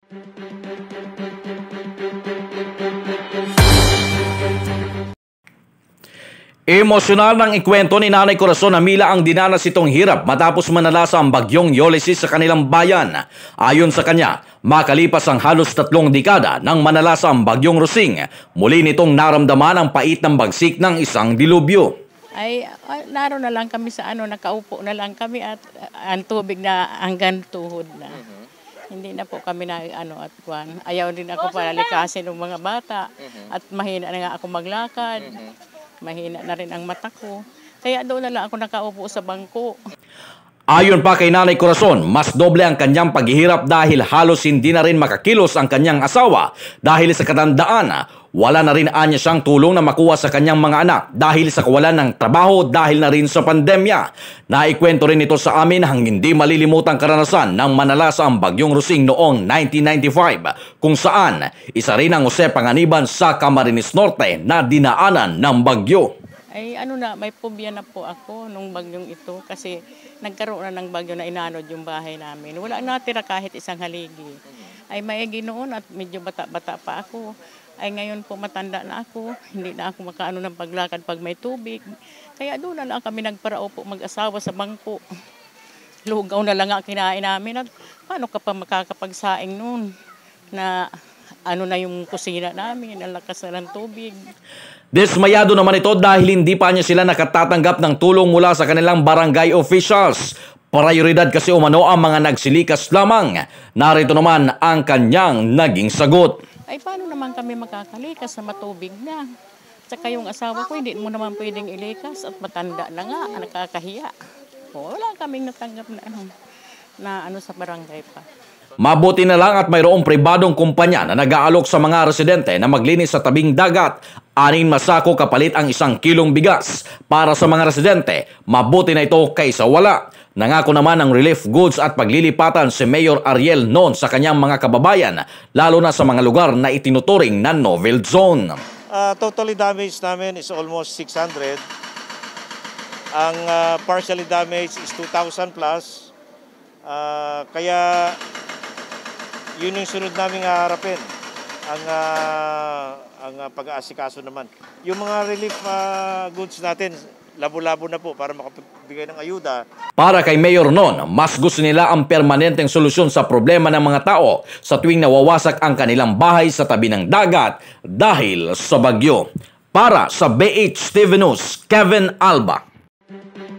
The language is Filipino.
Emosyonal ng ikwento ni Nanay Corazon Amila ang dinanas itong hirap matapos manalasa ang bagyong Ulysses sa kanilang bayan. Ayon sa kanya, makalipas ang halos 3 dekada nang manalasa ang bagyong Rosing, muli nitong naramdaman ang pait ng bagsik ng isang dilubyo. Naroon na lang kami sa nakaupo na lang kami at ang tubig na hanggang tuhod na. Hindi na po kami na at kuwan. Ayaw din ako palalikasin ng mga bata at mahina na nga ako maglakad. Mahina na rin ang mata ko. Kaya doon na lang ako nakaupo sa bangko. Ayon pa kay Nanay Corazon, mas doble ang kanyang paghihirap dahil halos hindi na rin makakilos ang kanyang asawa dahil sa katandaan. Wala na rin anya siyang tulong na makuha sa kanyang mga anak dahil sa kawalan ng trabaho dahil na rin sa pandemya. Naikwento rin ito sa amin ang hindi malilimutang karanasan ng manalasa ang bagyong Rosing noong 1995 kung saan isa rin ang Jose Panganiban sa Camarines Norte na dinaanan ng bagyo. May phobia na po ako nung bagyong ito kasi nagkaroon na ng bagyo na inanod yung bahay namin. Wala natira kahit isang haligi. Maigi noon at medyo bata-bata pa ako. Ngayon po matanda na ako, hindi na ako makaano ng paglakad pag may tubig. Kaya doon na lang kami nagparaupo mag-asawa sa bangko. Lugaw na lang ang kinain namin at paano ka pa makakapagsaing noon na na yung kusina namin, ang lakas na ng tubig. Dismayado naman ito dahil hindi pa niya sila nakatatanggap ng tulong mula sa kanilang barangay officials. Prioridad kasi umano ang mga nagsilikas lamang. Narito naman ang kanyang naging sagot. Paano naman kami makakalikas sa matubig na? Tsaka yung asawa ko, hindi mo naman pwedeng ilikas at matanda na nga, nakakahiya. Wala kaming natanggap na sa barangay pa. Mabuti na lang at mayroong pribadong kumpanya na nag-aalok sa mga residente na maglinis sa tabing dagat. 6 masako kapalit ang 1 kilong bigas. Para sa mga residente, mabuti na ito kaysa wala. Nangako naman ng relief goods at paglilipatan si Mayor Ariel noon sa kanyang mga kababayan, lalo na sa mga lugar na itinuturing na no-build zone. Totally damaged namin is almost 600. Ang partially damaged is 2,000 plus. Kaya yun yung sunod naming haharapin, ang pag-aasikaso naman. Yung mga relief goods natin, labo-labo na po para makapagbigay ng ayuda. Para kay Mayor Non, mas gusto nila ang permanenteng solusyon sa problema ng mga tao sa tuwing nawawasak ang kanilang bahay sa tabi ng dagat dahil sa bagyo. Para sa BH TV News, Kevin Alba.